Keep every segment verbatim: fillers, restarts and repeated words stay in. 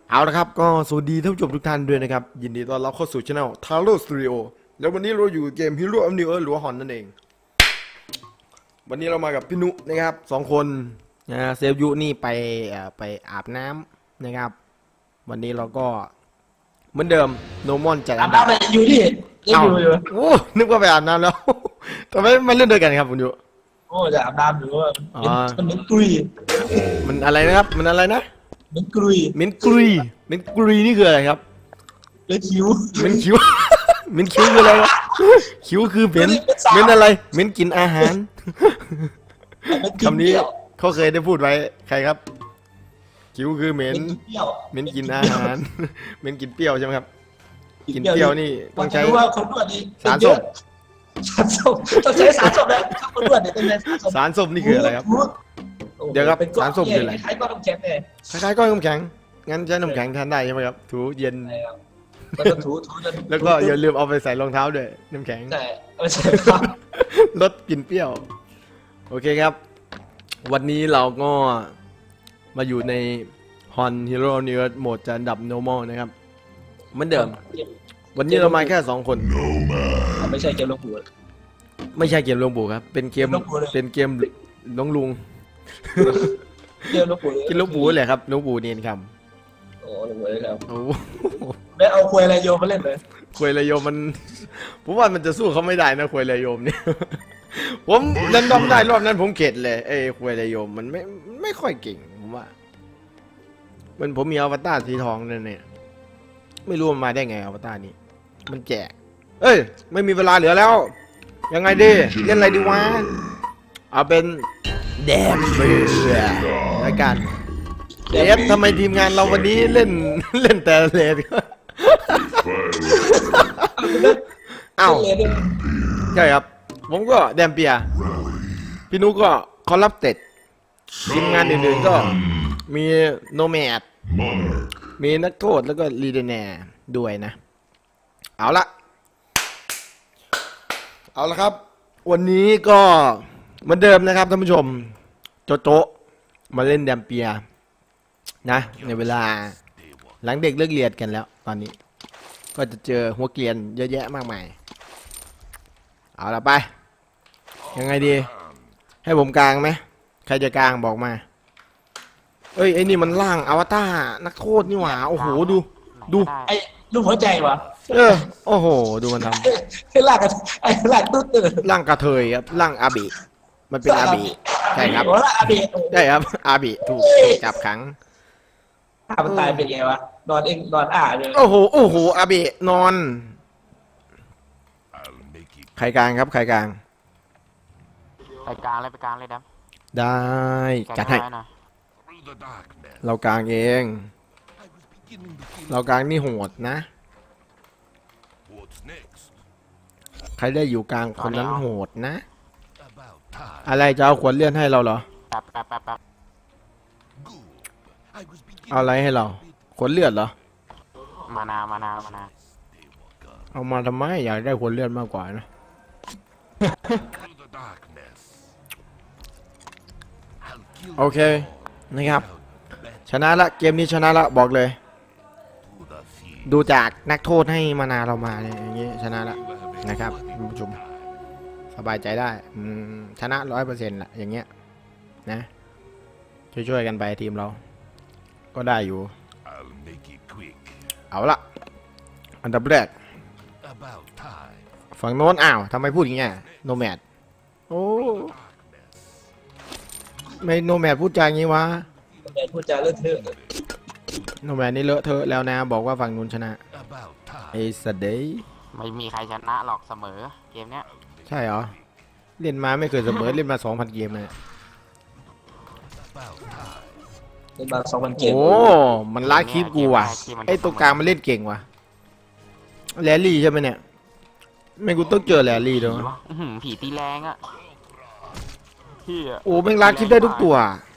เอาละครับก็สวัสดีท่านผู้ชมทุกท่านด้วยนะครับยินดีต้อนรับเข้าสู่ช่อง Taro Studio แล้ววันนี้เราอยู่เกม Hero of New Earth หรือว่าฮอนนั่นเองวันนี้เรามากับพี่นุนะครับสองคนนะเซลยุนี่ไปไปอาบน้ำนะครับวันนี้เราก็เหมือนเดิมโนมอนจัดอันดับอยู่ที่เอาโอ้นึกว่าไปอาบน้ำแล้วทำไมมาเล่นด้วยกันครับคุณยุโอ้จะอาบน้ำหรือว่ามันเหม็นกลุยมันอะไรนะครับมันอะไรนะเหม็นกลุยเหม็นกลุยเหม็นกลุยนี่คืออะไรครับเหม็นคิ้วเหม็นคิ้วเหม็นคิ้วคืออะไรครับคิ้วคือเหม็นเหม็นอะไรเหม็นกินอาหารคำนี้เขาเคยได้พูดไว้ใครครับคิ้วคือเหม็นเหม็นกินอาหารเหม็นกินเปรี้ยวใช่ไหมครับกินเปรี้ยวนี่ต้องใช้สารส้มสารส้มต้องใช้สารส้มแล้วคนนวดเนี่ยต้องใช้สารส้มนี่คืออะไรครับเดี๋ยวครับสารส้มคืออะไรคล้ายๆก้อนน้ำแข็งเลยคล้ายๆก้อนน้ำแข็งงั้นใช้น้ำแข็งแทนได้ใช่ไหมครับถูเย็นแล้วก็ถูถูจนแล้วก็อย่าลืมเอาไปใส่รองเท้าด้วยน้ำแข็งใช่ไม่ใช่ครับลดกลิ่นเปรี้ยวโอเคครับวันนี้เราก็มาอยู่ใน Hon Hero New Earth โหมดจะอันดับ normal นะครับเหมือนเดิมวันนี้เรามาแค่สองคนไม่ใช่เกมลงปู่ไม่ใช่เกมลงปู่ครับเป็นเกมเป็นเกมน้องลุงเกมลงปู่กินลงปู่เลยครับลงปู่เนียนคำโอ้ลงปู่เลยครับโอ้ไม่เอาควยอะไรโยมมาเล่นเลยควยอะไรโยมมันผมว่ามันจะสู้เขาไม่ได้นะควยอะไรโยมเนี่ยผมเล่นดอมได้รอบนั้นผมเข็ดเลยเอ้ควยอะไรโยมมันไม่ไม่ค่อยเก่งผมว่ามันผมมีอวตารสีทองนั่นเนี่ยไม่รู้มันมาได้ไงอวตารนี้มันแจกเอ้ยไม่มีเวลาเหลือแล้วยังไงดีเล่นอะไรดีวะเอาเป็นแดมเบือแล้วกันเอฟทำไมทีมงานเราวันนี้เล่นเล่นแต่เลดเอ้าใช่ครับผมก็แดมเปียพี่นุก็คอลลับเต็ดทีมงานอื่นๆก็มีโนแมดมีนักโทษแล้วก็ลีเดเน่ด้วยนะเอาละเอาละครับวันนี้ก็เหมือนเดิมนะครับท่านผู้ชมโจโจมาเล่นแดมเปียนะในเวลาหลังเด็กเลิกเรียนกันแล้วตอนนี้ก็จะเจอหัวเกรียนเยอะแยะมากมายเอาละไปยังไงดีให้ผมกลางไหมใครจะกลางบอกมาเอ้ยไอ้นี่มันล่างอวตารนักโทษนี่หว่าโอ้โหดูดูไอ้รูปหัวใจวะเออโอ้โหดูมันทำไอ้ล่างไอ้ล่างตุ๊ดล่างกระเทยครับล่างอาบิมันเป็นอาบิใช่ครับใช่ครับอาบิถูกจับขังถ้ามันตายเป็นไงวะนอนเองนอนอ่าเลยโอ้โหโอ้โหอาบินอนใครกลางครับใครกลางไปกลางเลยไปกลางเลยดับได้จัดให้เรากลางเองเรากลางนี่โหดนะใครได้อยู่กลางคนนั้นโหดนะอะไรจะเอาขวดเลื่อนให้เราเหรอแป๊บแป๊บแป๊บแป๊บเอาอะไรให้เราขวดเลือดเหรอมานามานามานาเอามาทำไมอยากได้ขวดเลือดมากกว่านะโอเคนะครับชนะละเกมนี้ชนะละบอกเลยดูจากนักโทษให้มานาเรามาเนี่ยอย่างนี้ชนะละนะครับคุณผู้ชมสบายใจได้ชนะร้อยเปอร์เซ็นต์ละอย่างเงี้ยนะช่วยๆกันไปทีมเราก็ได้อยู่เอาละอันดับแรกฝั่งโน้นอ้าวทำไมพูดอย่างเงี้ยโนแมดโอ้ไม่โนแมดพูดจาอย่างงี้วะพูดจาเลอะเทอะโนแมดนี่เลอะเทอะแล้วนะบอกว่าฝั่งนู้นชนะไอ้สัตว์เด้ไม่มีใครชนะหรอกเสมอเกมเนี้ยใช่เหรอเล่นมาไม่เคยเสมอเล่นมาสองพันเกมเลยเล่นมาสองพันเกมโอ้มันล้าคลิปกูว่ะไอ้ตัวกลางมันเล่นเก่งว่ะแรลลี่ใช่ไหมเนี่ยไม่กูต้องเจอแรลลี่ด้วยผีตีแรงอ่ะโอ้แม่งล้าคลิปได้ทุกตัว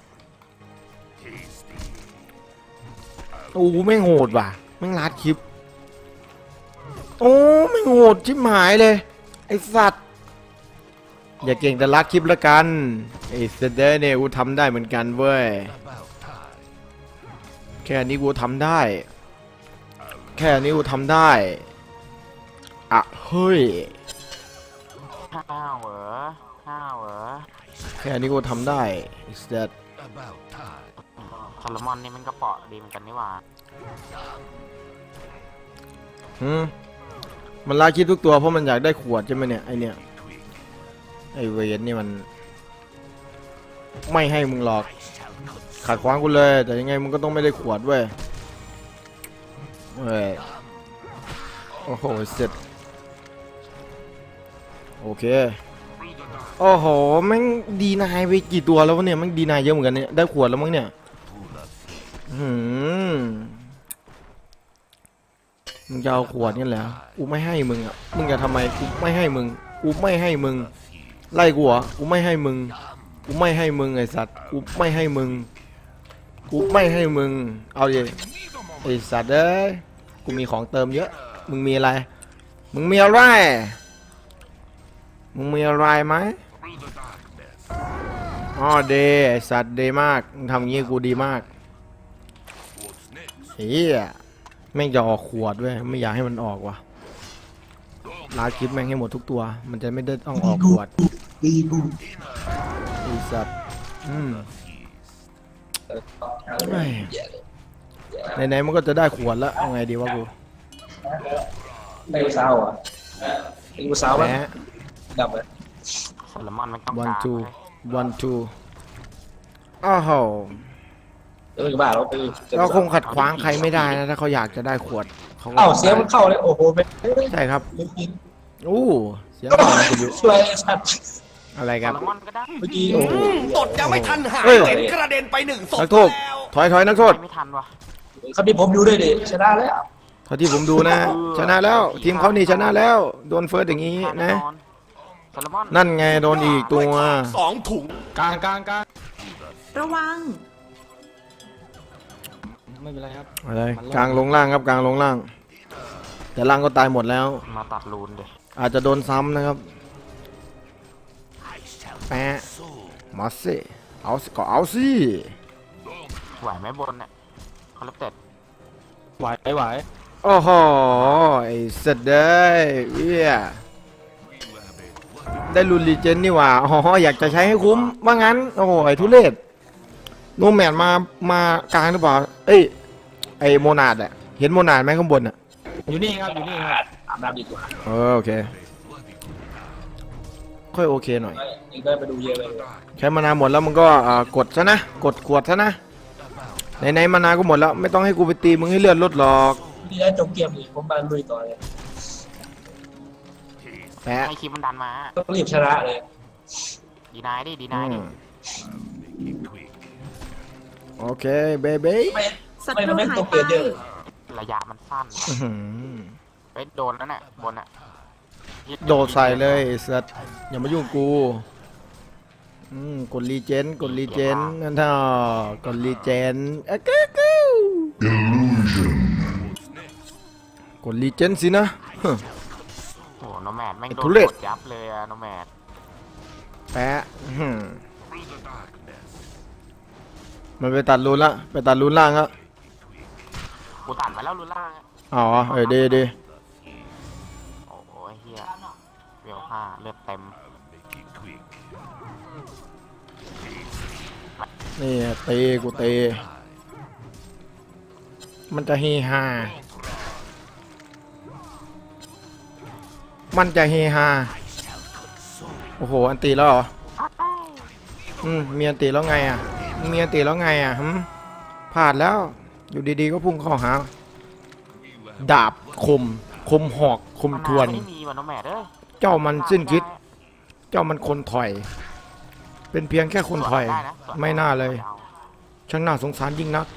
โอ้แม่งโหดว่ะแม่งล้าคลิปโอ้แม่งโหดชิบหายเลยไอ้สัตว์อย่าเก่งแต่ล้าคลิปละกันไอ้เซเดเนี่ยกูทำได้เหมือนกันเว้ยโอเคค่นี้กูทำได้ แค่นี้กูทำได้อะเฮ้ยห้าวเหรอห้าวเหรอแค่นี้กูทำได้ is that ซาลมอนนี่มันก็เปาะดีเหมือนกันนี่หว่าหืมมันลาคิดทุกตัวเพราะมันอยากได้ขวดใช่ไหมเนี่ยไอเนี่ยไอเวนนี่มันไม่ให้มึงหรอกขัดขวางกูเลยแต่ยังไงมึงก็ต้องไม่ได้ขวดเว้ยเว้ยโอ้โหเสร็จโอเคโอ้โหแม่งดีนายไปกี่ตัวแล้ววะเนี่ยแม่งดีนายเยอะเหมือนกันเนี่ยได้ขวดแล้วมั้งเนี่ยหืมมึงจะเอาขวดนี่แหละกูไม่ให้มึงอ่ะมึงจะทำไมกูไม่ให้มึงกูไม่ให้มึงไล่กูเหรอกูไม่ให้มึงกูไม่ให้มึงไอสัตว์กูไม่ให้มึงกูไม่ให้มึงเอาดิไอสัตว์เอ้ยกูมีของเติมเยอะมึงมีอะไรมึงมีอะไรมึงมีอะไรไหมอ๋อเดไอสัตว์เดมากมึงทำอย่างงี้กูดีมากเฮียแม่งจะออกขวดด้วยไม่อยากให้มันออกว่ะลาคลิปแม่งให้หมดทุกตัวมันจะไม่ได้ต้องออกขวดไอสัตว์อืมไหนๆมันก็จะได้ขวดแล้วเอาไงดีวะกูไดโนเสาร์อ่ะไดโนเสาร์มันดับเลยซาลมอนมันต้องวันการทูเลยวันทูอ้าวโหเออบ้าเราไปเราคงขัดขวางใครไม่ได้นะถ้าเขาอยากจะได้ขวดเขาก็เอ้าเสียงมันเข้าเลยโอ้โหเป็นใช่ครับอู้เสียงอะไรกันอยู่ช่วยสัตว์อะไรคซารับลมอนก็ได้เมื่อกี้โอ้โหตดยังไม่ทันหายเห็นกระเด็นไปหนึ่งศพนักโทษแล้วถอยถอยนักโทษไม่ทันวะคำนี้ผมดูด้วยดิชนะแล้วเท่าที่ผมดูนะ ชนะแล้วทีมเขานี่ชนะแล้วโดนเฟิร์สอย่างนี้นะซาลมอนนั่นไงโดนอีกตัวสองถุงกลางกลางกลางระวังไม่เป็นไรครับอะไรกลางลงล่างครับกลางลงล่าง แต่ล่างก็ตายหมดแล้วมาตัดรูนเดอาจจะโดนซ้ำนะครับแปะมาสิเอาสิก็เอาสิไหวไหมบนเนี่ยคอลเลปเต็ดไหวไหวโอ้โหไอ้สัตว์เด้ยเวียได้รุนรีเจนนี่หว่าอ๋ออยากจะใช้ให้คุ้มว่างั้นโอ้โหไอ้ทุเรศโนแมนมามากลางหรือเปล่าเอ้ยไอ้โมนาดอะเห็นโมนาดไหมข้างบนอะอยู่นี่ครับอยู่นี่ครับอาบน้ำดีกว่าเออโอเคค่อยโอเคหน่อยนี่ก็ไปดูเยอะเลยใช้มานาหมดแล้วมันก็อ่ากดซะนะกดขวดซะนะไหนๆมานาก็หมดแล้วไม่ต้องให้กูไปตีมึงให้เลือดลดหรอกนี่ได้จบเกมอีกผมมาลุยต่อเลยแปะให้คลิปมันดันมาต้องรีบชนะเลยดีนายดิดีนายดิโอเคเบบี้ไม่ศัตไม่รูไม่หาตยกไปเกมเยอะระยะมันสั้นอื้อหือไปโดนแล้วเนี่ยบนอ่ะโดดใส่เลยไอ้สัตว์อย่ามายุ่งกูอืมกดรีเจนกดรีเจนนั่นเถอะกดรีเจนอะกูกูกดรีเจนสินะฮึโอ้โหโนแมดแม่งโดทุนเรศกดยับเลยอะโนแมดแปะอื้อหือมันไปตัดรูนละไปตัดรูนล่างละกูตัดไปแล้วรูล่างอะอ๋อเออดีดีโอ้โหเฮียเวลห้าเลือดเต็มนี่เตะกูเตะมันจะเฮฮามันจะเฮฮาโอ้โหอันตีแล้วเหรออืมมีอันตีแล้วไงอ่ะมีอันตีแล้วไงอ่ะหืมพลาดแล้วอยู่ดีๆก็พุ่งเข้าหาดาบคมคมหอกคมทวนไม่มีว่ะโนแมดเอ้ยเจ้ามันสิ้นคิด เจ้ามันคนถอย เป็นเพียงแค่คนถอยสวด้ะสวไม่น่าเลยอาช่างน่าสงสารยิ่งนัก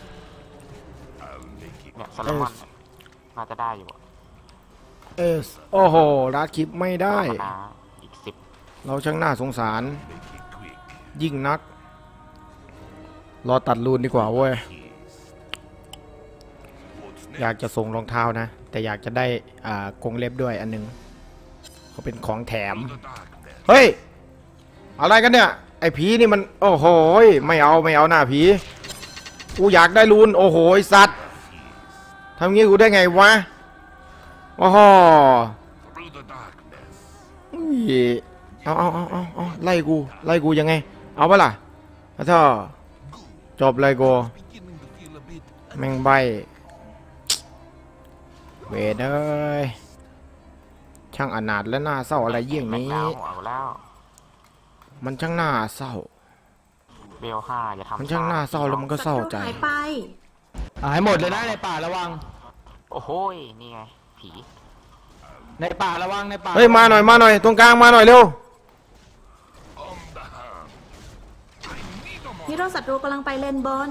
เนี่ยซาลมอนเนี่ยน่าจะได้อยู่อะเอสโอ้โหรัดคลิปไม่ได้ธรรมดาอีกสิบเราช่างน่าสงสาร ยิ่งนัก รอตัดรูนดีกว่าเว้ย อยากจะส่งรองเท้านะ แต่อยากจะได้อ่ากรงเล็บด้วยอันนึงเขาเป็นของแถม เฮ้ย อะไรกันเนี่ย ไอ้ผีนี่มัน โอ้โหไม่เอาไม่เอาหน้าผีกูอยากได้รูนโอ้โหไอ้สัตว์ทำงี้กูได้ไงวะโอ้โหเอาเอาเอาเอาเอาไล่กูไล่กูยังไงเอาปะล่ะถ้าจบเลยกูแม่งใบเวทเอ้ยช่างอนาถและน่าเศร้าอะไรเยี่ยงนี้ มันช่างน่าเศร้าเบลห้าอย่าทำมันช่างน่าเศร้าแล้วมันก็เศร้าใจหายหมดเลยนะในป่าระวังโอ้โหนี่ไงผีในป่าระวังในป่าเฮ้ยมาหน่อยมาหน่อยตรงกลางมาหน่อยเร็วฮีโร่ศัตรูกำลังไปเลนบน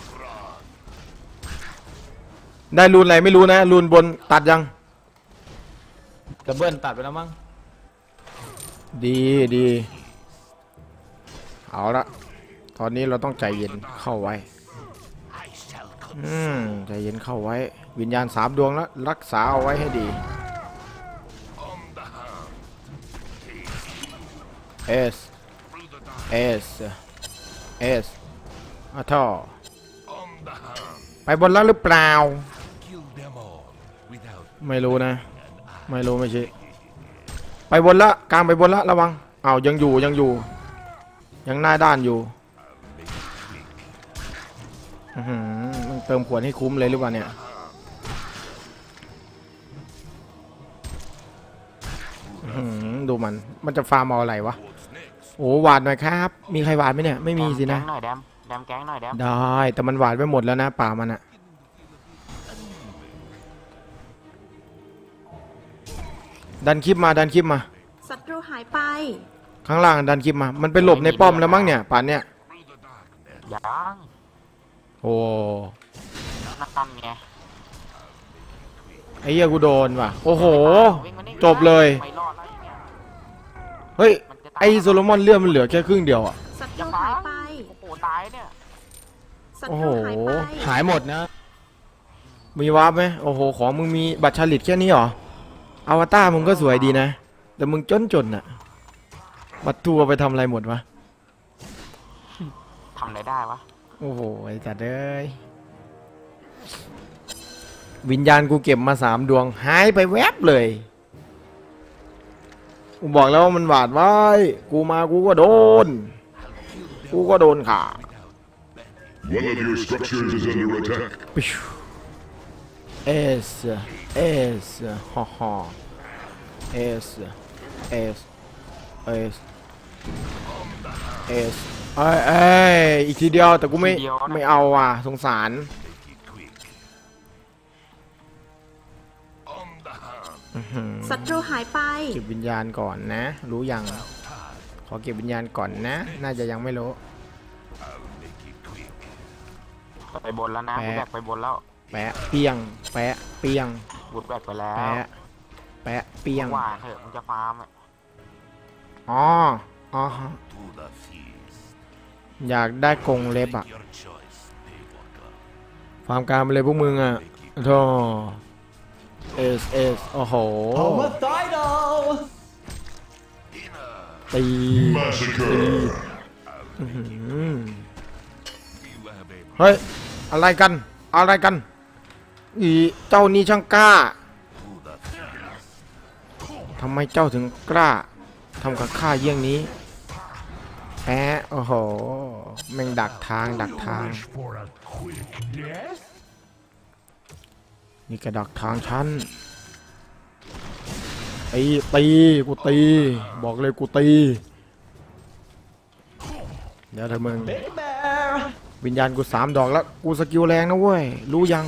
ได้รูนอะไรไม่รู้นะรูนบนตัดยังดับเบิลตัดไปแล้วมั้งดีดีเอาละตอนนี้เราต้องใจเย็นเข้าไว้อืมใจเย็นเข้าไว้วิญญาณสามดวงแล้วรักษาเอาไว้ให้ดีเอสเอสเอสอะท่อไปบนแล้วหรือเปล่าไม่รู้นะไม่รู้ไม่ใช่ไปบนละกลางไปบนละระวังเอายังอยู่ยังอยู่ยังหน้าด้านอยู่มึงเติมขวดให้คุ้มเลยหรือเปล่าเนี่ยดูมันมันจะฟาร์มเอาอะไรวะโอ้หวาดหน่อยครับมีใครหวาดไหมเนี่ยไม่มีสินะหน่อยแดมแดมแก๊งหน่อยแดมได้แต่มันหวาดไปหมดแล้วนะป่ามันอะดันคลิปมาดันคลิปมาศัตรูหายไปข้างล่างดันคลิปมามันไปหลบในป้อมแล้วมั้งเนี่ยป่านเนี่ยยังโอ้นั่นไงไอ้เหี้ยกูโดนว่ะโอ้โหจบเลยเฮ้ยไอ้โซโลมอนเลือดมันเหลือแค่ครึ่งเดียวอ่ะศัตรูหายไปโอ้โหตายเนี่ยโอ้โหหายหมดนะมีวาร์ปไหมโอ้โหของมึงมีบัตรชาลิตแค่นี้หรออวตารมึงก็สวยดีนะแต่มึงจนจนอะบัตรทัวร์ไปทำอะไรหมดวะทำอะไรได้วะโอ้โหไอ้จัดเอ้ยวิญญาณกูเก็บมาสามดวงหายไปแวบเลยกูบอกแล้วว่ามันหวาดไว้กูมากูก็โดนกูก็โดนขา One of your structures is under attack. เอสเอสฮ่าฮ่าเอสเอสเอสเอสเอ้ยเอ้ยอีกทีเดียวแต่กูไม่ไม่เอาอ่ะสงสารศัตรูหายไปเก็บวิญญาณก่อนนะรู้ยังขอเก็บวิญญาณก่อนนะน่าจะยังไม่รู้ไปบนแล้วนะแบกไปบนแล้วแปะเปียงแปะเปียงบุดแบกไปแล้วแปะแปะเปียงว่าเถอะมันจะฟาร์มอ๋ออ๋ออยากได้กรงเล็บอะฟาร์มการไปเลยพวกมึงอะโธ่เอสเอสโอ้โหตีตีเฮ้ยอะไรกันอะไรกันอีเจ้านี่ช่างกล้าทำไมเจ้าถึงกล้าทำกับข้าเยี่ยงนี้แอะโอ้โหแม่งดักทางดักทางนี่กระดักทางฉันตีตีกูตีบอกเลยกูตีเดี๋ยวเธอมึงวิญญาณกูสามดอกแล้วกูสกิลแรงนะเว้ยรู้ยัง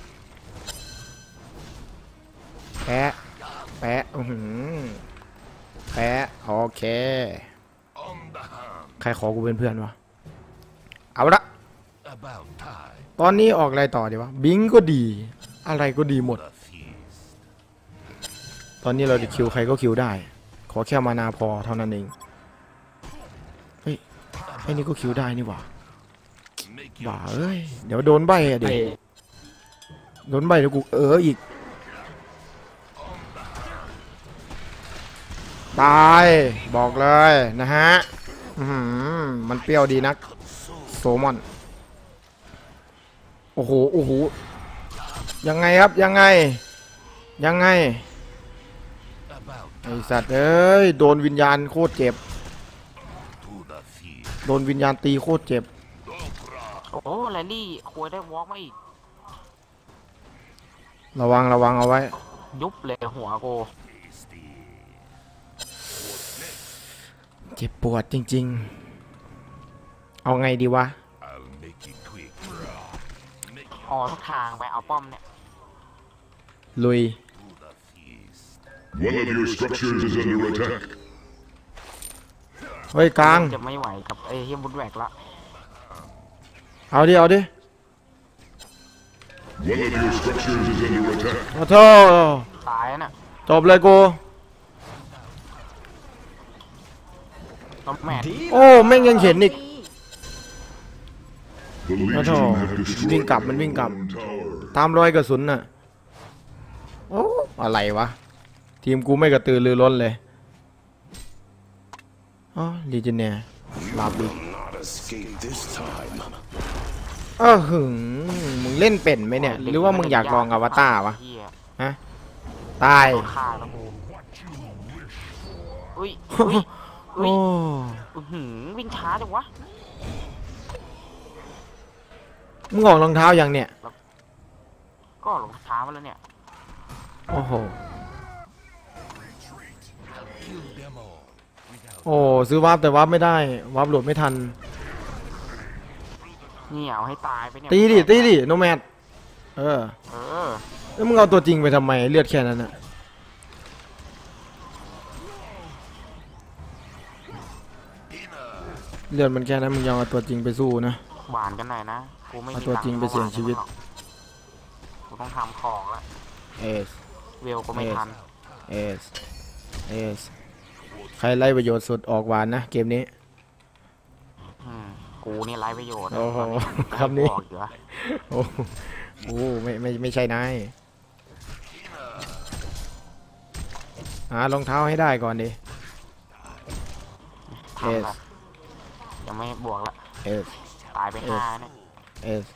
แปะแปะอือแปะโอเคใครขอกูเป็นเพื่อนวะเอาละตอนนี้ออกอะไรต่อดีวะบิงก็ดีอะไรก็ดีหมดตอนนี้เราจะคิวใครก็คิวได้ขอแค่มานาพอเท่านั้นเองเฮ้ยไอ้นี่ก็คิวได้นี่หว่าบ้าเอ้ยเดี๋ยวโดนใบอะเดี๋ยวโดนใบเดี๋ยวกูเอออีกตายบอกเลยนะฮะมันเปรี้ยวดีนักโซมอนโอ้โหโอ้โหยังไงครับยังไงยังไงไอสัตว์เอ้ยโดนวิญญาณโคตรเจ็บโดนวิญญาณตีโคตรเจ็บโอ้แรลลี่คุยได้วอล์กมาอีกระวังระวังเอาไว้ยุบเลยหัวกูเจ็บปวดจริงๆเอาไงดีวะออกทุกทางไปเอาป้อมเนี่ยลุย One of your structures is under attack. เฮ้ยกลางจะไม่ไหวกับไอ้เฮียบุญแหวกละเอาดิเอาดิ One of your structures is under attack. ขอโทษตายน่ะจบเลยกูต้มแม่โอ้แม่งยังเห็นอีก The Ôi trời, Legion have destroyed viên cặp, mình viên their cặp. own tower. ตามรอยกระสุนน่ะโอ้อะไรวะทีมกูไม่กระตือรือร้นเลยอ๋อลีเจเนียลาบอีกเออหึงมึงเล่นเป็นไหมเนี่ยหรือว่ามึงอยากลองอวตารวะเหี้ยฮะตายโดนฆ่าแล้วกูอุ้ยอุ้ยอุ้โอ้ยอื้อหือวิ่งช้าจังวะมึงออกรองเท้ายังเนี่ยก็ลงช้ามาแล้วเนี่ยโอ้โหโอ้ซื้อวาร์ปแต่วาร์ปไม่ได้วาร์ปโหลดไม่ทันนี่เอาให้ตายไปเนี่ยตีดิตีดิโนแมดเออเออแล้วมึงเอาตัวจริงไปทำไมเลือดแค่นั้นอะเลือดมันแค่นั้นมึงยังเอาตัวจริงไปสู้นะหวานกันหน่อยนะกูไม่มีเอาตัวจริงไปเสี่ยงชีวิตกูต้องทำของละเอสเวลก็ไม่ทันเอสเอสใครไล่ประโยชน์สุดออกหวานนะเกมนี้อืมกูนี่ไร้ประโยชน์โอ้โหตคำนี้บอกอยู่อะโอ้โหไม่ไม่ไม่ใช่นายหารองเท้าให้ได้ก่อนดิทำละยังไม่บวกละเอสตายไปห้าเนี่ยเอส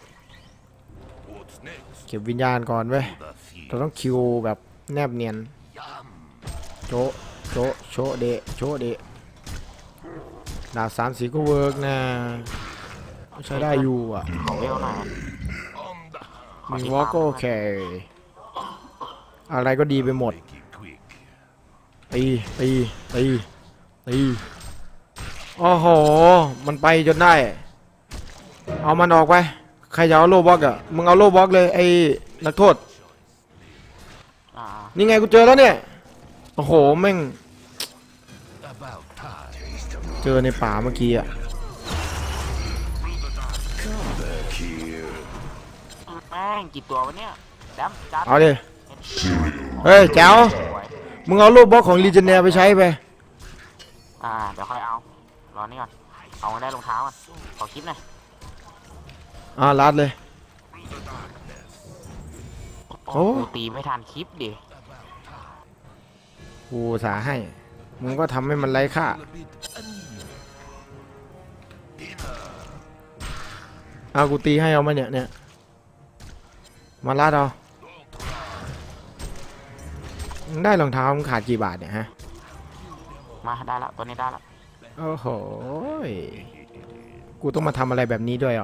เก็บวิญญาณก่อนเว้ยเราต้องคิวแบบแนบเนียนโจะโจะโชะเดะโชะเดะดาบสามสีก็เวิร์กนะใช้ได้อยู่อ่ะขอเวลหน่อยมีวอลก็โอเคอะไรก็ดีไปหมดตีตีตีตีโอ้โหมันไปจนได้เอามันออกไปใครจะเอาโลบล็อกอ่ะมึงเอาโลบล็อกเลยไอ้นักโทษอ่านี่ไงกูเจอแล้วเนี่ยโอ้โหแม่งเจอในป่าเมื่อกี้อ่ะแม่งกี่ตัววะเนี่ยดับจัดเอาดิเฮ้ยแจ๋วสวยมึงเอาโลบล็อกของลีเจเนียไปใช้ไปอ่าเดี๋ยวค่อยเอารอนี่ก่อนเอาได้รองเท้าก่อนขอคลิปหน่อยอ่าลัดเลย โอ้กูตีไม่ทันคลิปดิกูสาให้มึงก็ทำให้มันไร้ค่าเอากูตีให้เอามาเนี่ยเนี่ยมาลัดเอามึงได้รองเท้ามึงขาดกี่บาทเนี่ยฮะมาได้ละตัวนี้ได้ละโอ้โหยกูต้องมาทำอะไรแบบนี้ด้วยเหรอ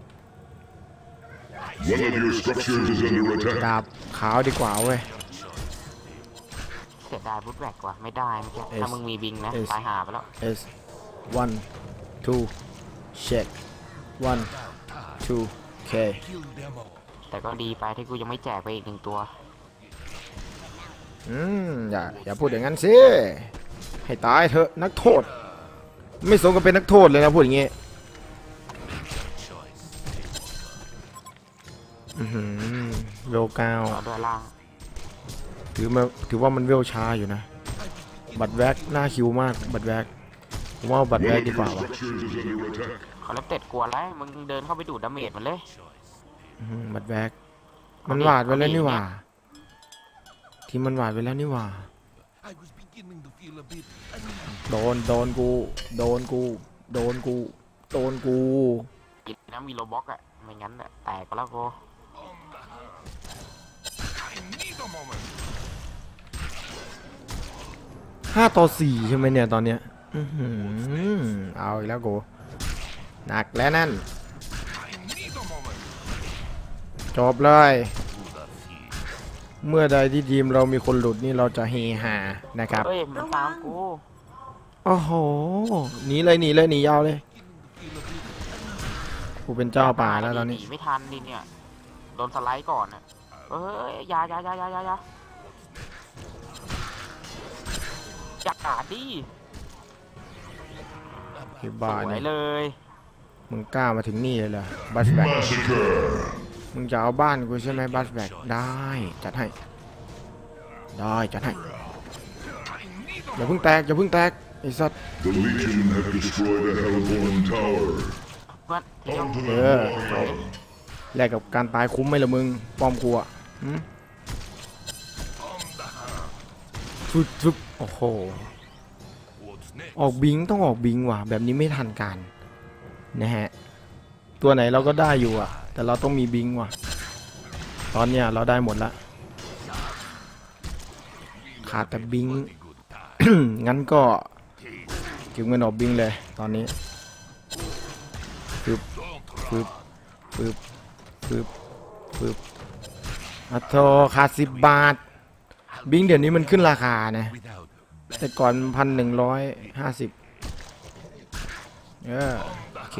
One of your structures is under attack. ดาบขาวดีกว่าเว้ยเสียดายบุ๊ดแบกว่ะไม่ได้เมื่อกี้เอสถ้ามึงมีบิงนะเอสตายหาไปแล้ว S one two check one two K แต่ก็ดีไปที่กูยังไม่แจกไปอีกหนึ่งตัวอืมอย่าอย่าพูดอย่างนั้นสิให้ตายเถอะนักโทษไม่สมกับเป็นนักโทษเลยนะพูดอย่างงี้อือหือเวลเก้าต่อด้วยล่างถือมาถือว่ามันเวลช้าอยู่นะบัตรแวกหน้าคิวมากบัตรแวกผมว่าเอาบัตร One แวก of ดี your กว่าวะ structures is under attack. เขาเล็บเต็ดกลัวแล้วมึงเดินเข้าไปดูดดาเมจมันเลยอื้อหือบัตรแวกมันหวาดไว้แล้วนี่หว่าทีมมันหวาดไว้แล้วนี่หว่าโดนโดนกูโดนกูโดนกูโดนกูกินนะมีโลบ็อกอะไม่งั้นเนี่ยแตกไปแล้วกูห้าต่อสี่ใช่ไหมเนี่ยตอนเนี้ยอื้อหือเอาอีกแล้วกูหนักแล้วนั่นจบเลยเมื่อใดที่ทีมเรามีคนหลุดนี่เราจะเฮฮานะครับเฮ้ยมันตามกูโอ้โหหนีเลยหนีเลยหนียาวเลยกูเป็นเจ้าป่าแล้วตอนนี้หนีไม่ทันดิเนี่ยโดนสไลด์ก่อนอ่ะเอ้ยอยาอยาอยาอยาอยาอยาอยากขาดดิที่บ้านสวยนี่เลยมึงกล้ามาถึงนี่เลยเหรอบัสแบ็ก Massacre. มึงจะเอาบ้านกูใช่ไหมบัสแบ็กได้จัดให้ได้จัดให้อย่าเพิ่งแตกอย่าเพิ่งแตกไอ้สัตว์ The Legion have destroyed a Hellborn tower. เพื่อนเที่ยว Onto เอ the อ battle. แลกกับการตายคุ้มไหมล่ะมึงป้อมกูอ่ะหืมฟึบฟึบโอ้โหออกบิงต้องออกบิงว่ะแบบนี้ไม่ทันการนะฮะตัวไหนเราก็ได้อยู่อ่ะแต่เราต้องมีบิงว่ะตอนเนี้ยเราได้หมดละขาดแต่บิง งั้นก็เก็บเงินออกบิงเลยตอนนี้ฟึบฟึบฟึบฟึบฟึบอะโทขาดสิบบาทบิงเดี๋ยวนี้มันขึ้นราคานะแต่ก่อนพันหนึ่งร้อยห้าสิบเออโอเค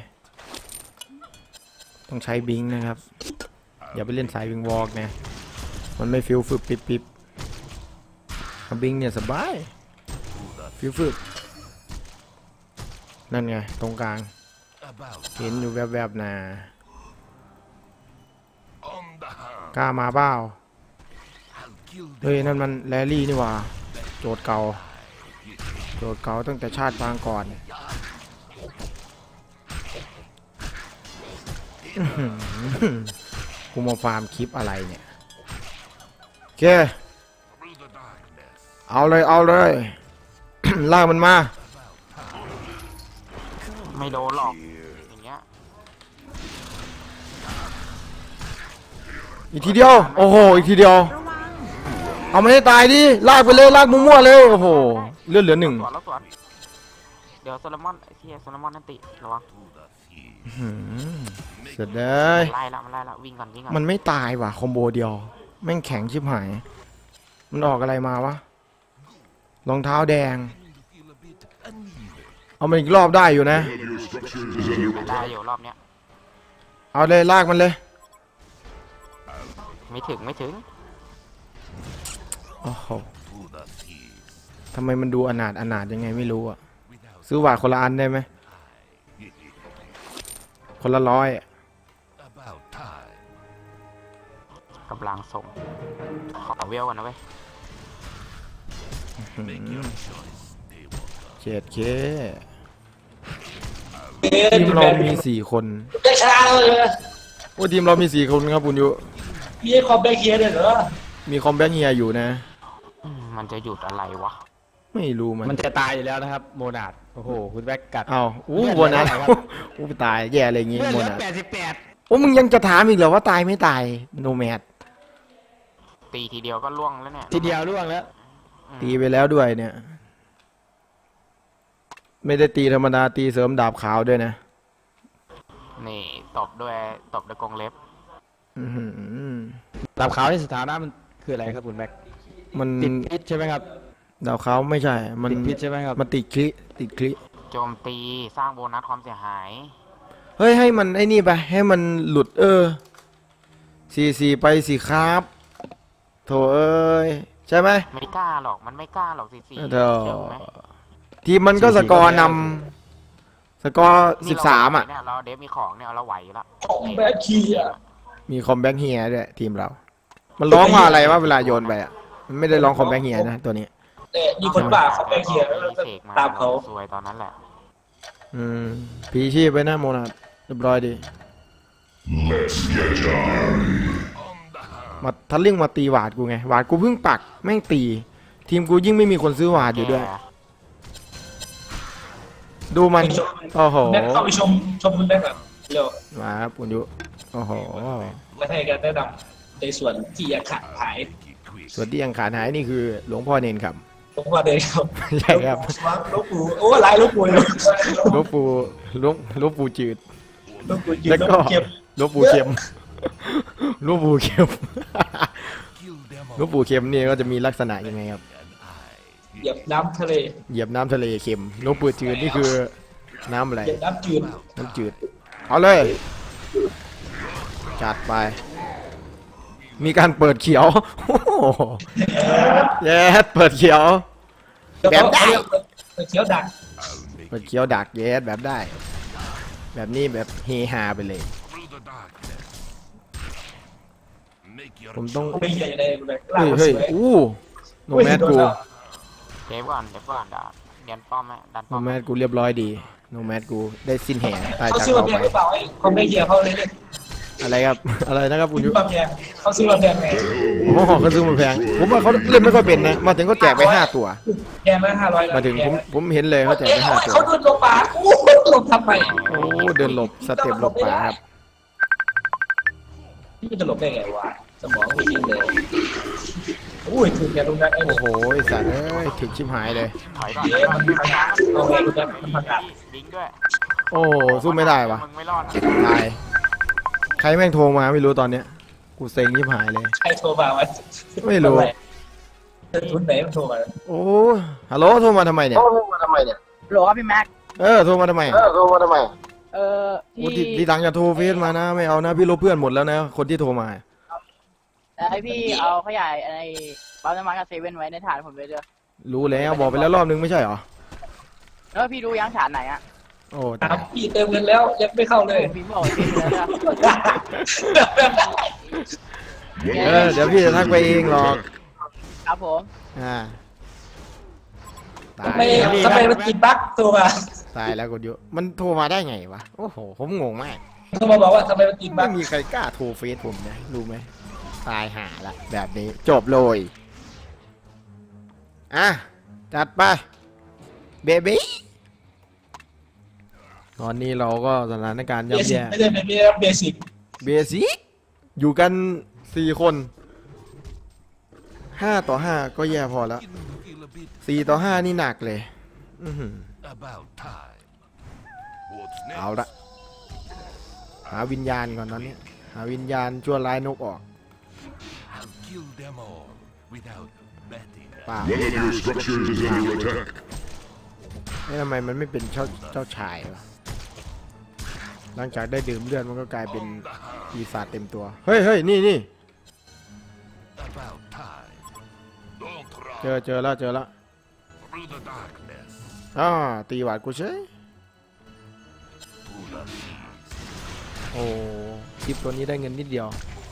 ต้องใช้บิงนะครับอย่าไปเล่นสายวิงวอล์กนะมันไม่ฟิลฟึบปิบปิบบิงเนี่ยสบายฟิวฟึบนั่นไงตรงกลางเห็นอยู่แวบๆนะกล้ามาเปล่าเฮ้ยนั่นมันแรลลี่นี่หว่าโจทย์เก่าโจทย์เก่าตั้งแต่ชาติปางก่อนกูมาฟาร์มคลิปอะไรเนี่ยโอเคเอาเลยเอาเลย ลากมันมาไม่โดนหรอกอย่างเงี้ยอีกทีเดียวโอ้โหอีกทีเดียวระวังเอามันให้ตายดิลากไปเลยลากมั่วๆเลยโอ้โหเลือดเหลือหนึ่งสวนแล้วสวนเดี๋ยวโซลมอนไอ้เหี้ยโซลมอนนั่นติระวังหืมเสร็จเลยไล่ละมันไล่ละวิ่งก่อนวิ่งก่อนมันไม่ตายว่ะคอมโบเดียวแม่งแข็งชิบหายมันออกอะไรมาวะรองเท้าแดงเอามันอีกรอบได้อยู่นะ One of your structures is under ได้ attack. อยู่รอบเนี้ยเอาเลยลากมันเลยไม่ถึงไม่ถึงโอ้โหทำไมมันดูอนาถอนาถยังไงไม่รู้อ่ะซื้อหวาดคนละอันได้ไหมคนละร้อยกำลังส่งขอเวลกันนะเว้ยเจ็ดเคทีมเรามีสี่คนได้ชนะเลยโอ้ทีมเรามีสี่คนครับคุณยุพี่ให้คอมแบคเคียร์เลยเหรอมีคอมแบ็กเฮียอยู่นะอืมมันจะหยุดอะไรวะไม่รู้มันมันจะตายอยู่แล้วนะครับโมนาดโอ้โหคุณแบ็กกัดเอาอู้เลือดโบนัสเหลือเท่าไหร่ครับอู้ตายแย่อะไรอย่างงี้เลือดโบเหลือนัสแปดสิบแปดโอ้มึงยังจะถามอีกเหรอว่าตายไม่ตายโนแมดตีทีเดียวก็ล่วงแล้วเนี่ยทีเดียวร่วงแล้วตีไปแล้วด้วยเนี่ย ไม่ได้ตีธรรมดาตีเสริมดาบขาวด้วยนะนี่ตบด้วยตบด้วยกรงเล็บอื้อหือดาบขาวที่สถานะมันคืออะไรครับคุณแบ็กมันติดพิษใช่ไหมครับดาบขาวไม่ใช่ มันติดพิษใช่ไหมครับมันติดคลิติดคลิโจมตีสร้างโบนัสความเสียหายเฮ้ยให้มันไอ้นี่ไปให้มันหลุดเออสี่สี่ไปสี่ครับโถเอ้ยใช่ไหมไม่กล้าหรอกมันไม่กล้าหรอกสิสี่เออเชื่อไหมทีมมันก็สกอร์นำสกอร์สิบสามอ่ะเนี่ยเราเดฟมีของเนี่ยเราไหวอยู่แล้วคอมแบคเคียร์มีคอมแบ็กเฮียด้วยทีมเรา มันร้องว่าอะไรว่าเวลาโยนไปอ่ะ มันไม่ได้ร้องคอมแบ็กเฮียนะตัวนี้แต่มีคนบ้าคอมแบคเคียร์แล้วมีเสกมาตามเขาสวยตอนนั้นแหละอืมพีชีพไปนะโมนาดเรียบร้อยดี Let's get on. มาทัดเรื่องมาตีหวาดกูไงหวาดกูเพิ่งปักแม่งตี ทีมกูยิ่งไม่มีคนซื้อหวาดอยู่ด้วยแกดูมันโอ้โหแบ็คเข้าไปชมชมคุณแบ็คอะเร็วมาครับคุณยุโอ้โหมาให้กันแนะนำในส่วนที่ยังขาดหายส่วนที่ยังขาดหายนี่คือหลวงพ่อเนนครับหลวงพ่อเดินครับใช่ครับหลวงปู่โอ้หลายหลวงปู่เลยหลวงปู่หลวงหลวงปู่จืดหลวงปู่ยืนแล้วหลวงก็ปู่เก็บหลวงปู่เข็มหลวงปู่เข็มหลวงปู่เข็มนี่ก็จะมีลักษณะยังไงครับเหยียบน้ำทะเลเหยียบน้ำทะเลเค็มหลวงปู่จืดนี่คือน้ำอะไรเหยียบน้ำจืดน้ำจืดเอาเลยจัดไป มีการเปิดเขียวโอ้โหแย่เปิดเขียว แบบได้เขียวดักเปิดเขียวดักแย่แบบได้ แบบนี้แบบเฮฮาไปเลย ผมต้องไม่ใหญ่เลยแบบลาเฮ้ยกสเฮ้ยวยอู้โนแมสกูเดฟก่อนเดฟก่อนเดี๋ยวเรียนป้อมไหมดันโนป้อมแมสกูเรียบร้อยดีโนแมสกูได้สิ้นแห่ตายเขาจากซื้อมาเราแพงไปหรือเปล่าไอ้คนไม่เหี้ยเขาเลยเนี่ยอะไรครับ อะไรนะครับคุณยุซื้อมาแพงเขาซื้อมาแพงไงโอ้โหเขาซื้อมาแพงผมว่าเขาเล่นไม่ค่อยเป็นนะมาถึงเขาแจกไปห้าตัวแพงไหมห้าร้อยมาถึงผมผมเห็นเลยเขาแจกไปห้าตัวเขาโดนลงป่าโอ้หลบทำไมโอ้เดินหลบสเต็ปหลบป่าครับนี่มันจะหลบได้ไงวะสมองไม่ยิงเลยอุ้ยถึงแกลุงนักไอ้โอ้โหไอ้สัตว์เอ้ยถึงชิบหายเลยถอยก่อนเดี๋ยวมันมีปัญหาเอาไงลุงนักมันประกาศลิงก์ด้วยโอ้โหสู้ไม่ได้วะมึงไม่รอดนะตายใครแม่งโทรมาไม่รู้ตอนเนี้ยกูเซ็งชิบหายเลยใครโทรมาวะไม่รู้ทุนไหนมันโทรมาโอ้ฮัลโหลโทรมาทำไมเนี่ยโทรมาทำไมเนี่ยโหลครับพี่แม็กเออโทรมาทำไมเออโทรมาทำไมเออโอ้ที่ทีทีหลังอย่าโทรเฟซมานะไม่เอานะพี่ลบเพื่อนหมดแล้วนะคนที่โทรมาให้พี่เอาขยายในปั๊มน้ำมันกับเซเว่นไว้ในฐานผมเลยเด้อรู้แล้วบอกไปแล้วรอบนึงไม่ใช่เหรอแล้วพี่ดูยังฐานไหนอ่ะโอ้ถาตาม ยพี่เติมเงินแล้วยังไม่เข้าเลยพี่บอกพี่เลยนะเออเดี๋ยวพี่จะทักไปเองหรอกครับผมอ่าตาทำไมยทำไมมันกินบั๊กโทรมาตายแล้วกดยุมันโทรมาได้ไงวะโอ้โหผมงงมากโทรมาบอกว่าทำไมมันกินบั๊ไม่กมีใครกล้าโทรเฟซผมนะรู้ไหมตายหาละแบบนี้จบเลยอ่ะจัดไปเบบี้ตอนนี้เราก็สถานการณ์เบย่ำสิกแย่ไม่ได้เป็นเบสิกเบสิกอยู่กันสี่คนห้าต่อห้าก็แย่พอแล้วสี่ต่อห้านี่หนักเลยอื้อหือเอาละหาวิญญาณก่อนตอนนี้หาวิญญาณชั่วร้ายนกออกเปล่า One of your structures is under attack. เอ๊ะทำไมมันไม่เป็นเจ้าเจ้าชายวะหลังจากได้ดื่มเลือดมันก็กลายเป็นปีศาจเต็มตัวเฮ้ยเฮ้ยนี่นี่เจอเจอแล้วเจอแล้วอ่าตีหวาดกูเฉยโอ้คลิปตัวนี้ได้เงินนิดเดียว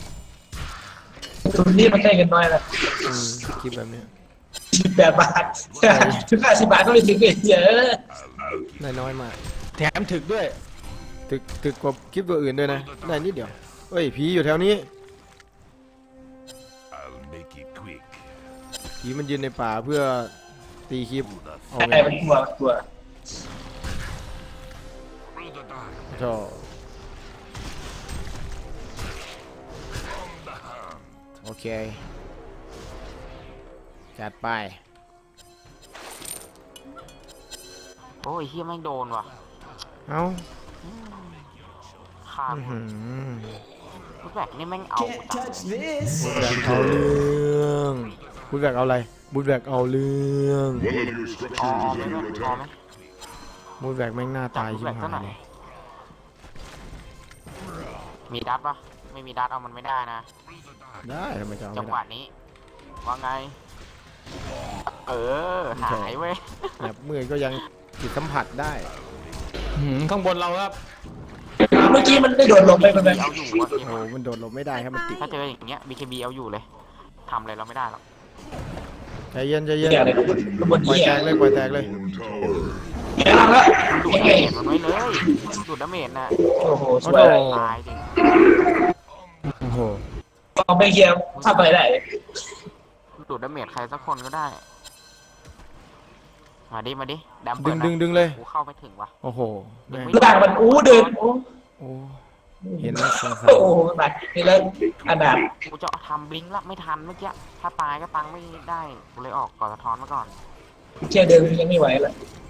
ทุนนี้มันได้เงินน้อยนะอืมคลิปแบบเนี้ยสิบแปดบาทถึงห้าสิบบาทก็ไม่ถึงเลยเยอะได้น้อยมากแถมถึกด้วยถึกถึกกว่าคลิปตัวอื่นด้วยนะได้นิดเดียวเฮ้ยผีอยู่แถวนี้ผีมันยืนในป่าเพื่อตีคลิปเอาใช่ไงมันกลัวมันกลัวชอบโอเคจัดไปโอ้ยเฮียแม่งโดนว่ะเอาขาดอื้อหือรูปแบบนี่แม่งเอาบุญแบกเอาเรื่องบุญแบกเอาอะไรบุญแบกเอาเรื่อง One of your อ๋อ structures ไม่ is ไม่ under พอไหม attack. บุญแบกแม่งหน้าตายชิบหายเลยมีดัดปะไม่มีดัดเอามันไม่ได้นะได้ทำไมจะเอาจัไม่งหวะได้นี้ว่าไง เออหายเว้ยแบบมือก็ยังจิตสัมผัสได้หืมข้างบนเราครับเมื่อกี้มันได้โดดลงไปมันแบบเอาอยู่อะโอ้โหมันโดดหลบไม่ได้ครับมันติดถ้าเจออย่างเงี้ย บี เค บี เอาอยู่เลยทำอะไรเราไม่ได้หรอกใจเย็นใจเย็นเหี้ยอะไรขบวนปล่อยเหี้ยแตกเลยปล่อยแตกเลย Tower. เหี้ยแล้วดูดยังไงดาเมจมันไว้เลยดูดดาเมจน่ะโอ้โหสวยเลยตายดิโอ้โหเอาไปเฮียทำอะไรได้ดูดดาเมจใครสักคนก็ได้ มาดิ มาดิดำดึเปิดงนะดึงดึงเลยกูเข้าไม่ถึงว่ะโอ้โหแม่งล่างมันอู้เดินโอ้โอ้เห็นแล้วสงสารโอ้โหหนักนี่แล้วขนาดกูจะทำบลิงก์ละไม่ทันเมื่อกี้ถ้าตายก็ตังไม่ได้กูเลยออกก่อนสะท้อนมาก่อนแค่เดินยังไม่ไหวแล้ว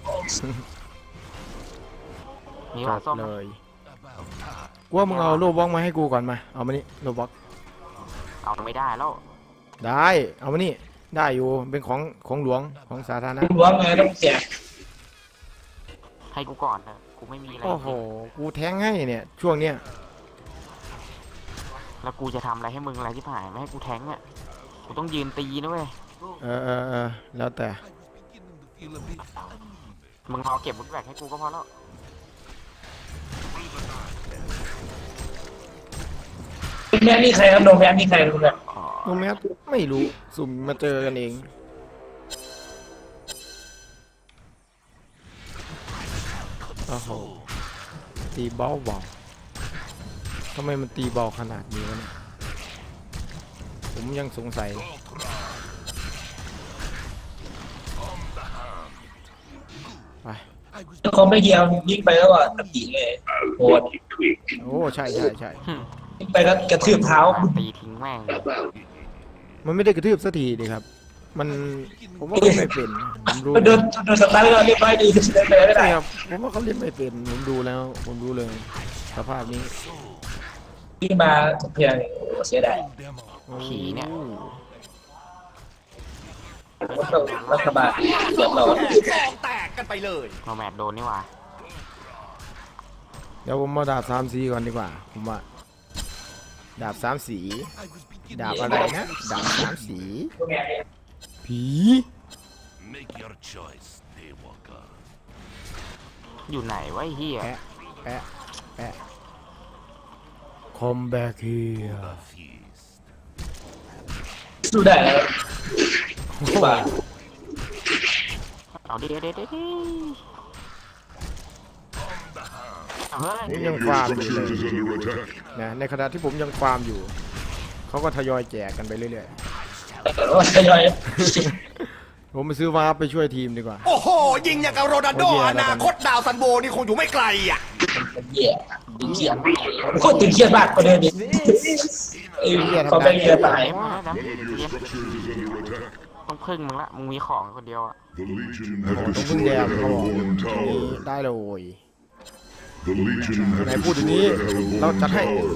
มีจหวานบส้มเลยกูว่ามึงเอาโลบล็อกมาให้กูก่อนมาเอามานี่โลบล็อกเอาไม่ได้แล้วได้เอามานี่ได้อยู่เป็นของของหลวงของสาธารณะคุณว่าไงต้องแจกให้กูก่อนเถอะกูไม่มีอะไรโอ้โหกูแทงให้เนี่ยช่วงเนี้ยแล้วกูจะทำอะไรให้มึงอะไรที่ผ่านไม่ให้กูแทงอ่ะกูต้องยืนตีนะเว้ยเออเออเออแล้วแต่มึงเอาเก็บบุญแบกให้กูก็พอแล้วแม่นี่ใครครับโดนแม่นี่ใครครับเนี่ยโนแมสไม่รู้สุ่มมาเจอกันเองโอ้โหตีเบาเบาทำไมมันตีเบาขนาดนี้วะเนี่ยผมยังสงสัยไปเขาไม่เยียวยิงไปแล้วก็ตะกี้เลยโหดโอ้ใช่ใช่ใช่ยิงไปแล้วกระทืบเท้าตีทิ้งแม่งมันไม่ได้กระทืบสักทีดิครับ มันผมว่าเขาไม่เป็นผมรู้โดนโดนสตาร์ทก็เรียบร้อยดีเดินไปไม่ได้ใช่ครับผมว่าเขาเล่นไม่เป็นผมดูแล้วผมรู้เลยสภาพนี้ที่มาเพียงเสียดายผีเนี่ยรัฐบาลเรียบร้อยซองแตกกันไปเลยโนแมดโดนนี่หว่าเดี๋ยวผมมาดาบสามสีก่อนดีกว่าผมว่าดาบสามสีดาบอะไรนะดาบสามสีผี Make your choice, Daywalker. อยู่ไหนวะไอ้เฮียแปะแปะแปะ Come back here The feast. สู้ได้แล้วบาเอาดิเดี๋ยวเดี๋ยวเดี๋ยวเอาเฮ้ยผมยังฟาร์มอยู่เลย Structures is under attack. นะในขณะที่ผมยังฟาร์มอยู่เขาก็ทยอยแจกกันไปเรื่อยทยอยๆผมไปซื้อวาร์ปไปช่วยทีมดีกว่าโอ้โห ยิงอย่างกับโรนัลโดโอ้ยแย่อแล้วนากันคตดาวซันโบนี่คงอยู่ไม่ไกลอ่ะแย่ตึงเครียดโคตรตึงเครียดมากกว่าเดิมอีกไอ้เขาไม่เรียนตายเดี๋ยวมาแล้ว One of your structures is under attack. ต้องพึ่งมึงละมึงมีของคนเดียวอะ The Legion ต้อง have พึ่งแด destroyed ม the เขาบอก Hellborn นี่ Tower. ได้เลย The Legion have ไหนพูดอย่างนี้ destroyed the เราจัด Hellborn ให้ Tower.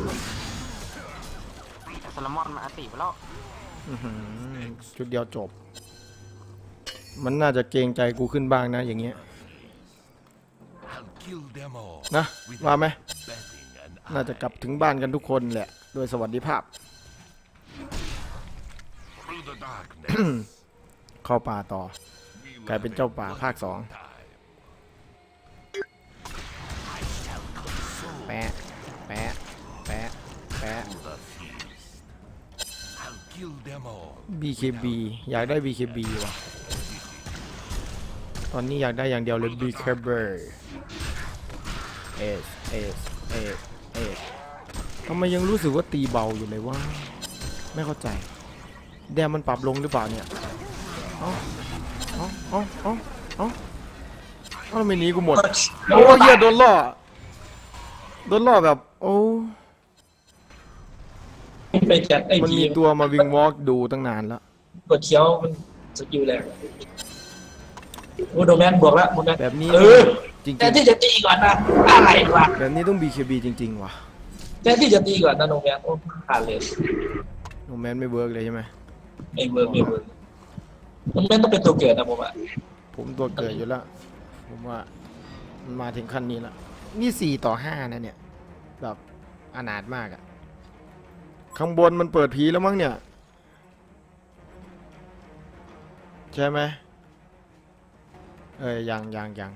ซาลมอนมาอติไปแล้วอื้อหือชุดเดียวจบ มันน่าจะเกรงใจกูขึ้นบ้างนะอย่างเงี้ย I'll kill them all นะว่าไหม betting an น่าจะกลับถึงบ้านกันทุกคนแหละ โดยสวัสดิภาพ through the darkness. เข้าป่าต่อ กลายเป็นเจ้าป่าภาคสองแปะแปะแปะแปะ The feast. I'll kill them all. บี เค บี อยากได้ บี เค บี ว่ะ ตอนนี้อยากได้อย่างเดียวเลย บี เค บี เอส เอส เอส เอสทำไมยังรู้สึกว่าตีเบาอยู่เลยว่า ไม่เข้าใจ แดมมันปรับลงหรือเปล่าเนี่ย เอ้าเอ้าเอ้าเอ้าเอ้าเอ้าไม่หนีกูหมด โอ้เหี้ยโดนล่อ โดนล่อแบบ โอ้ไปจัดไอ้มันผีมีตัวมาวิงวอล์กดูตั้งนานแล้วกดเคี้ยวมันสกิลแรงโอ้โดแมนบวกแล้วโดแมนแบบนี้เออจริงแทนที่จะตีก่อนนะอะไรวะๆ แบบนี้ต้อง บี เค บี จริงๆว่ะแทนที่จะตีก่อนนะโดแมนโอ้ขาดเลยโนแมนไม่เวิร์กเลยใช่ไหมไม่เวิร์กไม่เวิร์กโดแมนต้องเป็นตัวเกิดนะผมอ่ะผมตัวเกิดอยู่แล้ว ผมว่ามันมาถึงขั้นนี้แล้ว นี่สี่ต่อห้านะเนี่ย แบบอนาถมากอะข้างบนมันเปิดผีแล้วมั้งเนี่ย ใช่ไหมเอ้ยยังยังยัง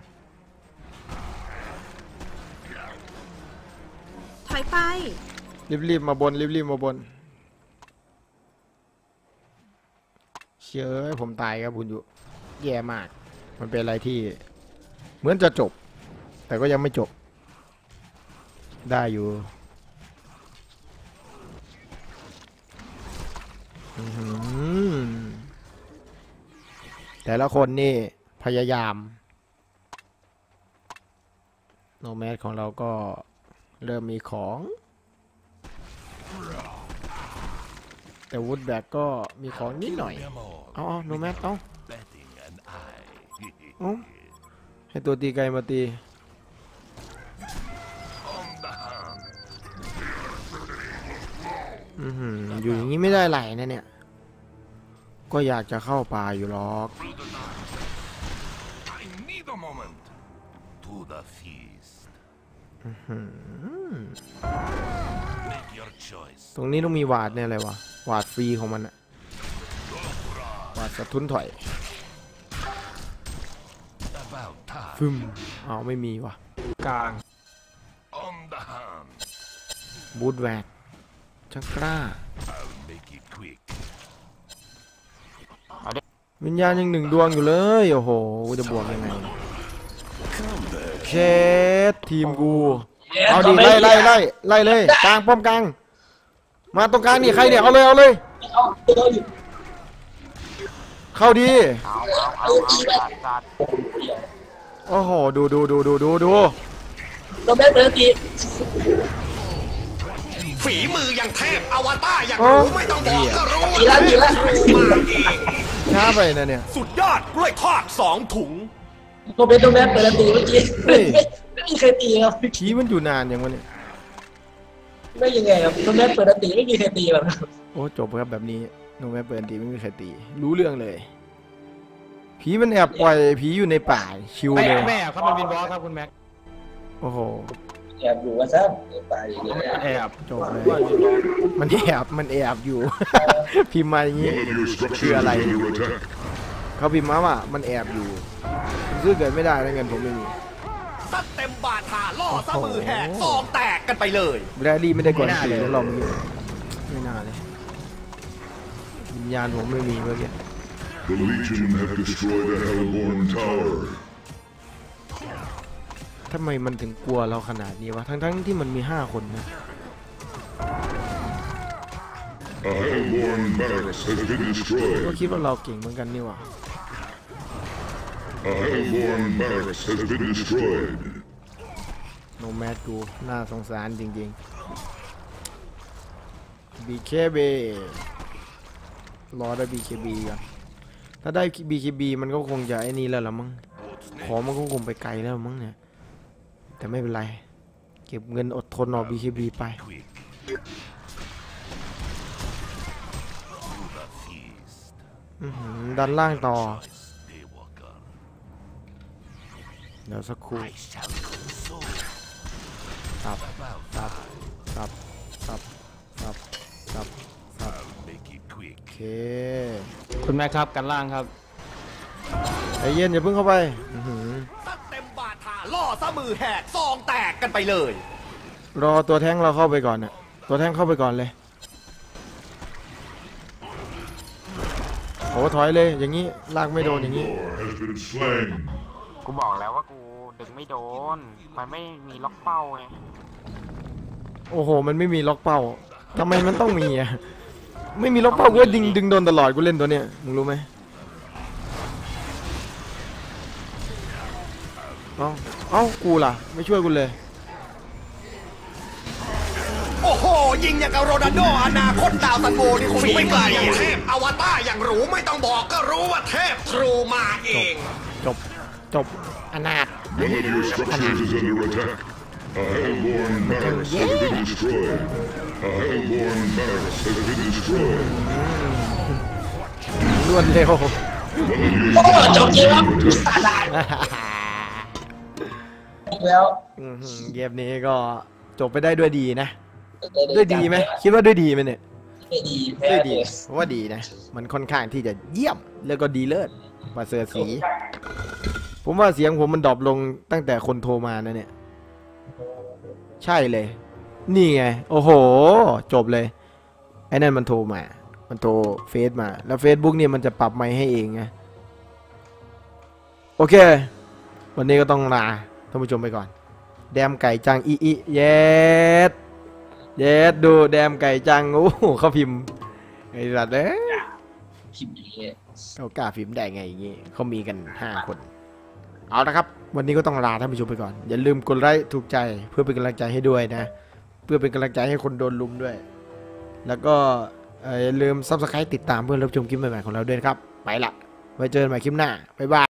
ถอยไปรีบๆมาบนรีบๆมาบนเชื่อผมตายครับคุณอยู่แย่มาก มันเป็นอะไรที่เหมือนจะจบ แต่ก็ยังไม่จบ ได้อยู่อื้อหือแต่ละคนนี่พยายามโนแมสของเราก็เริ่มมีของแต่วูดแบกก็มีของนิดหน่อยเอาเอาโนแมสเอาเอาให้ตัวตีไกลมาตีอือหืออยู่อย่างนี้ไม่ได้ไหลนะเนี่ยก็อยากจะเข้าป่าอยู่หรอกตรงนี้ต้องมีวาดเนี่ยอะไรวะวาดฟรีของมันอะวาดสะทุนถอยฟึมเอาไม่มีวะกลางบูทแวกชักกล้าวิญญาณยังหนึ่งดวงอยู่เลยโอ้โหจะบวกยังไงเชดทีมกูเอาดิไล่ไล่ไล่ไล่เลยกลางป้อมกลางมาตรงกลางนี่ใครเนี่ยเอาเลยเอาเลยเข้าดีเอาเอาเอาเอาจัดจัดโอ้โหดูดูดูดูดูดูโนแมสเปิดตีฝีมืออย่างเทพอวตารอย่างรู้ไม่ต้องบอกก็รู้ตีแล้วตีแล้วมาเองช้าไปนะเนี่ยสุดยอดกล้วยทอดสองถุงโนแมสโนแมสเปิดตีเมื่อกี้ไม่มีใครตีครับขี้มันอยู่นานอย่างวะเนี่ยไม่ยังไงครับโนแมสเปิดตีไม่มีใครตีแบบโอ้จบครับแบบนี้โนแม่เปิดตีไม่มีใครตีรู้เรื่องเลยผีมันแอบปล่อยผีอยู่ในป่าชิวไม่เลยไม่แอบครับมันวินบอสครับคุณแม็กโอ้โหแอบอยู่ว่าซะไปอย่างเงี้ยแอบจบเลยมันแอบมันแอบอยู่ พิมพ์มาอย่างนี้ One of your structures Chưa is lại. under attack. เขาพิมพ์มาว่ามันแอบอยู่ซื้อเกิดไม่ได้แล้วเงินผมไม่มีซัดเต็มบาทาล่อซะมือแหกซองแตกกันไปเลยแบรลี่ไม่ได้กดสีแล้วลองดูไม่น่าเลยวิญญาณผมไม่มีเมื่อกี้ The Legion have destroyed a Hellborn tower. ทำไมมันถึงกลัวเราขนาดนี้วะทั้งๆที่มันมีห้าคนนะ A Hellborn barracks has been ก็ destroyed. คิดว่าเราเก่งเหมือนกันนี่หว่า A Hellborn barracks has been destroyed. โนแมดกูน่าสงสารจริงๆ บี เค บี รอได้ บี เค บี ก่อนถ้าได้ บี เค บี มันก็คงจะไอ้นี่แล้วละมั้งของมันก็คงไปไกลแล้วมั้งเนี่ยแต่ไม่เป็นไรเก็บเงินอดทนเอา บี เค บี ไปอื้อหือดันล่างต่อเดี๋ยวสักครู่สับสับสับสับสับสับสับโอเคคุณแม็กครับกันล่างครับใจเย็นอย่าเพิ่งเข้าไปอื้อหือซัดเต็มบาทาล่อซะมือแหกซองแตกกันไปเลยรอตัวแท้งเราเข้าไปก่อนน่ะตัวแท้งเข้าไปก่อนเลยโอ้ถอยเลยอย่างนี้ลากไม่โดนอย่างนี้ War has been slain. กูบอกแล้วว่ากูดึงไม่โดนมันไม่มีล็อกเป้าไงโอ้โหมันไม่มีล็อกเป้าทำไมมันต้องมีอ่ะไม่มีล็อกเป้ากูดึงดึงโดนตลอดกูเล่นตัวเนี้ยมึงรู้ไหมเอ้าเอ้ากูล่ะไม่ช่วยกูเลยโอ้โห ยิงอย่างกับโรนัลโดอนาคตดาวซันโบนี่คงอยู่ไม่ไกลอย่างเทพอวตารอย่างรู้ไม่ต้องบอกก็รู้ว่าเทพทรูมาเองจบจบอนาถ One of your structures is under attack. A Hellborn barracks has been destroyed. A Hellborn barracks has been destroyed. รวดเร็ว One of your โอ้จบเกม structures ครับ is under attack. แล้วอื้อหือเกมนี้ก็จบไปได้ด้วยดีนะด้วยดีไหมคิดว่าด้วยดีไหมเนี่ยไม่ดีแพ้ด้วยเลดียเพราะว่าดีนะมันค่อนข้างที่จะเยี่ยมแล้วก็ดีเลิศประเสริฐสีผมว่าเสียงผมมันดรอปลงตั้งแต่คนโทรมานะเนี่ยใช่เลยนี่ไงโอ้โหจบเลยไอ้นั่นมันโทรมามันโทรเฟซมาแล้ว Facebook เนี่ยมันจะปรับไมค์ให้เองไงโอเควันนี้ก็ต้องลาท่านผู้ชมไปก่อนแดมไก่จังอีอีเย็ดเย็ดดูแดมไก่จังโอ้โหเขาพิมพ์ไอ้สัตว์เอ้ยพิมพ์อย่างเงี้ยเขากล้าพิมพ์ได้ไงอย่างงี้เขามีกันห้าคนเอาละครับวันนี้ก็ต้องลาท่านผู้ชมไปก่อนอย่าลืมกดไลค์ถูกใจเพื่อเป็นกำลังใจให้ด้วยนะเพื่อเป็นกำลังใจให้คนโดนลุมด้วยแล้วก็อย่าลืม ซับสไครบ์ ติดตามเพื่อรับชมคลิปใหม่ๆของเราด้วยนะครับไปละไว้เจอกันใหม่คลิปหน้าบ๊ายบาย